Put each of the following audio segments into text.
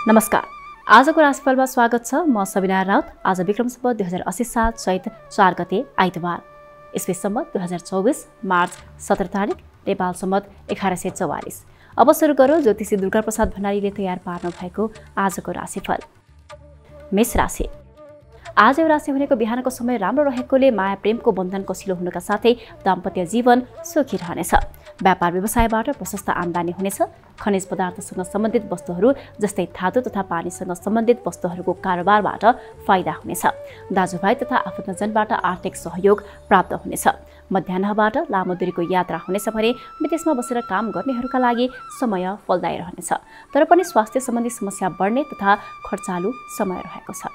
नमस्कार। आजको राशिफलमा स्वागत छ। म सबिना राउत। आज विक्रम सम्वत 2080 साल चैत 4 गते आइतबार, इस्वी सम्वत 2024 मार्च 17 तारिक, नेपाल सम्वत 1144। अब सुरु गरौँ ज्योतिषी दुर्गा प्रसाद भण्डारीले तयार पार्नु भएको आजको राशिफल। मेष राशि। आज यो राशि हुनेको बिहानको समय राम्रो रहेकोले माया प्रेमको बन्धन कसिलो हुनुका साथै दाम्पत्य जीवन सुखी रहनेछ। व्यापार व्यवसायबाट प्रशस्त आम्दानी हुनेछ। खनिज पदार्थसँग सम्बन्धित वस्तुहरू जस्तै धातु तथा पानीसँग सम्बन्धित वस्तुहरूको कारोबारबाट फाइदा हुनेछ। दाजुभाइ तथा आफन्तजनबाट आर्थिक सहयोग प्राप्त हुनेछ। मध्याह्नबाट लामो दूरीको यात्रा हुनेछ भने विदेशमा बसेर काम गर्नेहरूका लागि समय फलदायी रहनेछ। तर पनि स्वास्थ्य सम्बन्धी समस्या बढ्ने तथा खर्चालु समय रहेको छ।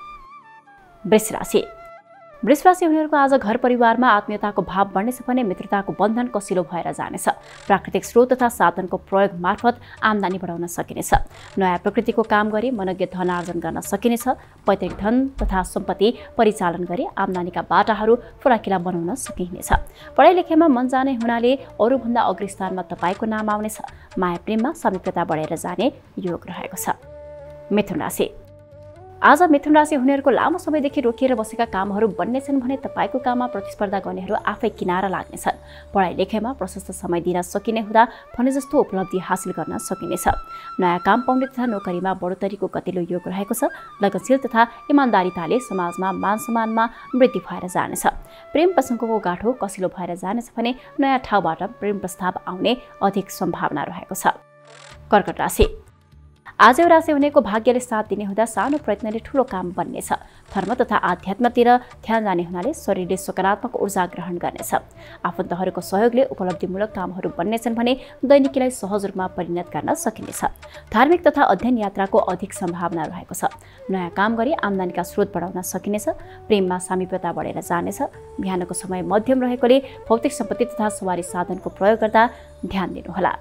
वृष राशि। वृष राशि हुनेहरूको आज घर परिवारमा आत्मीयताको भाव बढ्नेछ भने मित्रताको बन्धन कसिलो भएर जानेछ। प्राकृतिक स्रोत तथा साधनको प्रयोग मार्फत आम्दानी बढाउन सकिनेछ। नयाँ प्रकृतिको काम गरी मनोज्ञ धन आर्जन गर्न सकिनेछ। पैतृक धन तथा सम्पत्ति परिचालन गरी आम्दानीका बाटाहरू फराकिला बनाउन सकिनेछ। पढाइ लेखाइमा मन जाने हुनाले अरूभन्दा अग्र स्थानमा तपाईँको नाम आउनेछ। माया प्रेममा सामिप्यता बढेर जाने योग रहेको छ। मिथुन राशि। आज मिथुन राशि हुनेहरूको लामो समयदेखि रोकिएर बसेका कामहरू बन्नेछन् भने तपाईँको काममा प्रतिस्पर्धा गर्नेहरू आफै किनारा लाग्नेछन्। पढाइ लेखाइमा प्रशस्त समय दिन सकिने हुँदा भने जस्तो उपलब्धि हासिल गर्न सकिनेछ। नयाँ काम पाउने तथा नोकरीमा बढोत्तरीको गतिलो योग रहेको छ। लगनशील तथा इमान्दारिताले समाजमा मान सम्मानमा वृद्धि भएर जानेछ। प्रेम प्रसङ्गको गाँठो कसिलो भएर जानेछ भने नयाँ ठाउँबाट प्रेम प्रस्ताव आउने अधिक सम्भावना रहेको छ। कर्कट राशि। आज यो राशि हुनेको भाग्यले साथ दिने हुँदा सानो प्रयत्नले ठूलो काम बन्नेछ। धर्म तथा आध्यात्मतिर ध्यान जाने हुनाले शरीरले सकारात्मक ऊर्जा ग्रहण गर्नेछ। आफन्तहरूको सहयोगले उपलब्धिमूलक कामहरू बन्नेछन् भने दैनिकीलाई सहज रूपमा परिणत गर्न सकिनेछ। धार्मिक तथा अध्ययन यात्राको अधिक सम्भावना रहेको छ। नयाँ काम गरी आम्दानीका स्रोत बढाउन सकिनेछ। प्रेममा सामिप्यता बढेर जानेछ। बिहानको समय मध्यम रहेकोले भौतिक सम्पत्ति तथा सवारी साधनको प्रयोग गर्दा ध्यान दिनुहोला।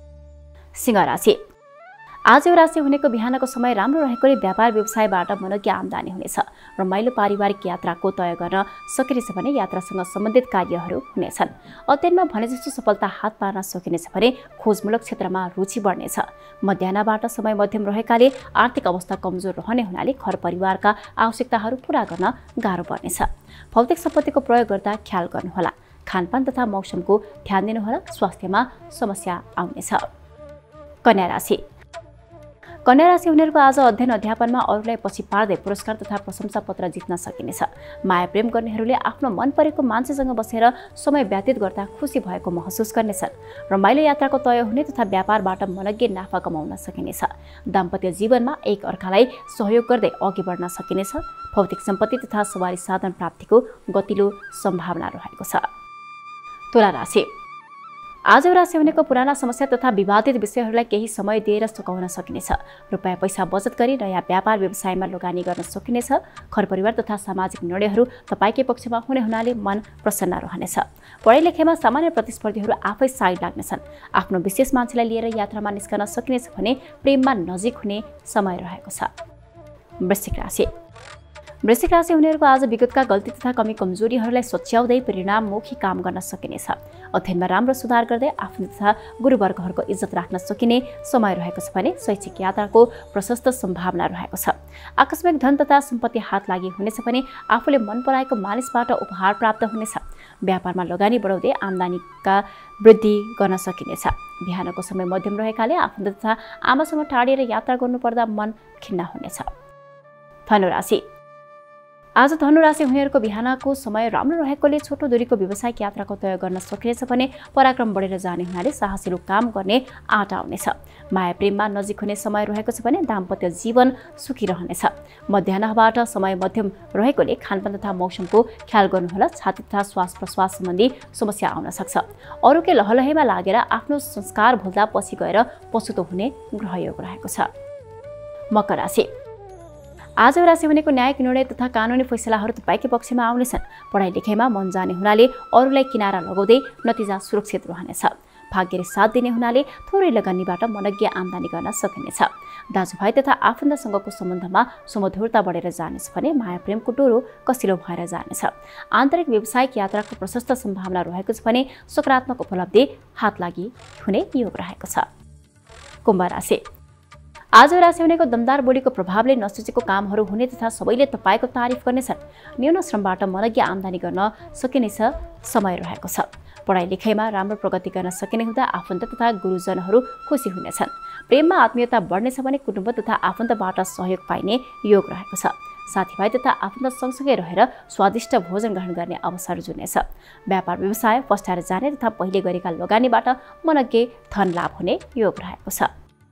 सिंह राशि। आज यो राशि हुनेको बिहानको समय राम्रो रहेकोले व्यापार व्यवसायबाट मनोज्ञ आम्दानी हुनेछ। रमाइलो पारिवारिक यात्राको तय गर्न सकिनेछ भने यात्रासँग सम्बन्धित कार्यहरू हुनेछन्। अध्ययनमा भने जस्तो सफलता हात पार्न सकिनेछ भने खोजमूलक क्षेत्रमा रुचि बढ्नेछ। मध्याह्नबाट समय मध्यम रहेकाले आर्थिक अवस्था कमजोर रहने हुनाले घर परिवारका आवश्यकताहरू पूरा गर्न गाह्रो पर्नेछ। भौतिक सम्पत्तिको प्रयोग गर्दा ख्याल गर्नुहोला। खानपान तथा मौसमको ध्यान दिनुहोला। स्वास्थ्यमा समस्या आउनेछ। कन्या राशि। कन्या राशि हुनेहरूको आज अध्ययन अध्यापनमा अरूलाई पछि पार्दै पुरस्कार तथा प्रशंसा पत्र जित्न सकिनेछ। माया प्रेम गर्नेहरूले आफ्नो मन परेको मान्छेसँग बसेर समय व्यतीत गर्दा खुसी भएको महसुस गर्नेछन्। रमाइलो यात्राको तय हुने तथा व्यापारबाट मनोज्ञ नाफा कमाउन सकिनेछ। दाम्पत्य जीवनमा एक अर्कालाई सहयोग गर्दै अघि बढ्न सकिनेछ। भौतिक सम्पत्ति तथा सवारी साधन प्राप्तिको गतिलो सम्भावना रहेको छ। तुला राशि। आज यो राशि हुनेको पुराना समस्या तथा विवादित विषयहरूलाई केही समय दिएर सकाउन सकिनेछ। रुपैयाँ पैसा बचत गरी नयाँ व्यापार व्यवसायमा लगानी गर्न सकिनेछ। घर परिवार तथा सामाजिक निर्णयहरू तपाईँकै पक्षमा हुने हुनाले मन प्रसन्न रहनेछ। पढाइ लेखाइमा सामान्य प्रतिस्पर्धीहरू आफै साइड लाग्नेछन्। आफ्नो विशेष मान्छेलाई लिएर यात्रामा निस्कन सकिनेछ भने प्रेममा नजिक हुने समय रहेको छ। वृश्चिक राशि। वृश्चिक राशि हुनेहरूको आज विगतका गल्ती तथा कमी कमजोरीहरूलाई सच्याउँदै परिणाममुखी काम गर्न सकिनेछ। अध्ययनमा राम्रो सुधार गर्दै आफ्नो तथा गुरुवर्गहरूको इज्जत राख्न सकिने समय रहेको छ भने शैक्षिक यात्राको प्रशस्त सम्भावना रहेको छ। आकस्मिक धन तथा सम्पत्ति हात लागि हुनेछ भने आफूले मन पराएको मानिसबाट उपहार प्राप्त हुनेछ। व्यापारमा लगानी बढाउँदै आम्दानीका वृद्धि गर्न सकिनेछ। बिहानको समय मध्यम रहेकाले आफन्त तथा आमासँग टाढिएर यात्रा गर्नुपर्दा मन खिन्न हुनेछ। धनु राशि। आज धनु राशि हुनेहरूको बिहानको समय राम्रो रहेकोले छोटो दूरीको व्यावसायिक यात्राको तय गर्न सकिनेछ भने पराक्रम बढेर जाने हुनाले साहसिलो काम गर्ने आँट आउनेछ। माया प्रेममा नजिक हुने समय रहेको छ भने दाम्पत्य जीवन सुखी रहनेछ। मध्याह्नबाट समय मध्यम रहेकोले खानपान तथा मौसमको ख्याल गर्नुहोला। छाती तथा श्वास प्रश्वास सम्बन्धी समस्या आउन सक्छ। अरूकै लहलहैमा लागेर आफ्नो संस्कार भुल्दा पछि गएर पछुतो हुने ग्रहयोग रहेको छ। मकर राशि। आज यो राशि हुनेको न्यायिक निर्णय तथा कानुनी फैसलाहरू तपाईँकै पक्षमा आउनेछन्। पढाइ लेखाइमा मन जाने हुनाले अरूलाई किनारा लगाउँदै नतिजा सुरक्षित रहनेछ। भाग्यले साथ दिने हुनाले थोरै लगानीबाट मनोज्ञ आम्दानी गर्न सकिनेछ। दाजुभाइ तथा आफन्तसँगको सम्बन्धमा सुमधुरता बढेर जानेछ भने माया प्रेमको डोरो कसिलो भएर जानेछ। आन्तरिक व्यावसायिक यात्राको प्रशस्त सम्भावना रहेको छ भने सकारात्मक उपलब्धि हात लागि हुने योग रहेको छ। कुम्भ राशि। आज राशि हुनेको दमदार बोलीको प्रभावले नसोचेको कामहरू हुने तथा सबैले तपाईँको तारिफ गर्नेछन्। न्यून श्रमबाट मनज्ञ आम्दानी गर्न सकिनेछ समय रहेको छ। पढाइ लेखाइमा राम्रो प्रगति गर्न सकिने हुँदा आफन्त तथा गुरुजनहरू खुसी हुनेछन्। प्रेममा आत्मीयता बढ्नेछ भने कुटुम्ब तथा आफन्तबाट सहयोग पाइने योग रहेको छ। साथीभाइ तथा आफन्त सँगसँगै रहेर स्वादिष्ट भोजन ग्रहण गर्ने अवसर जुनेछ। व्यापार व्यवसाय फस्टाएर जाने तथा पहिले गरेका लगानीबाट मनज्ञ धन लाभ हुने योग रहेको छ।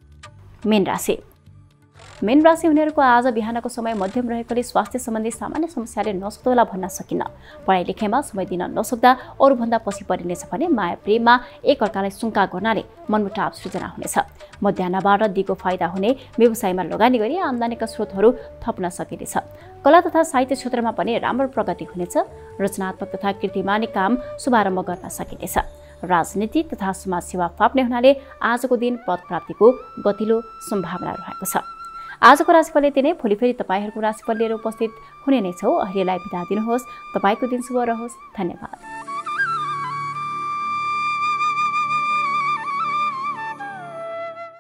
मीन राशि हुनेहरूको आज बिहानको समय मध्यम रहेकोले स्वास्थ्य सम्बन्धी सामान्य समस्याले नसुतोला भन्न सकिन्न। पढाइ लेखाइमा समय दिन नसक्दा अरूभन्दा पछि परिनेछ भने माया प्रेममा एक अर्कालाई सुङ्का गर्नाले मनमुटाव सृजना हुनेछ। मध्याहबाट दिगो फाइदा हुने व्यवसायमा लगानी गरी आम्दानीका स्रोतहरू थप्न सकिनेछ। कला तथा साहित्य क्षेत्रमा पनि राम्रो प्रगति हुनेछ। रचनात्मक तथा कीर्तिमानी काम शुभारम्भ गर्न सकिनेछ। राजनीति तथा समाज सेवा फाप्ने हुनाले आजको दिन पद प्राप्तिको गतिलो सम्भावना रहेको छ। आजको राशिफल यति नै। भोलि फेरि तपाईँहरूको राशिफल लिएर उपस्थित हुने नै छौँ। अहिलेलाई बिदा दिनुहोस्। तपाईँको दिन शुभ रहोस्। धन्यवाद।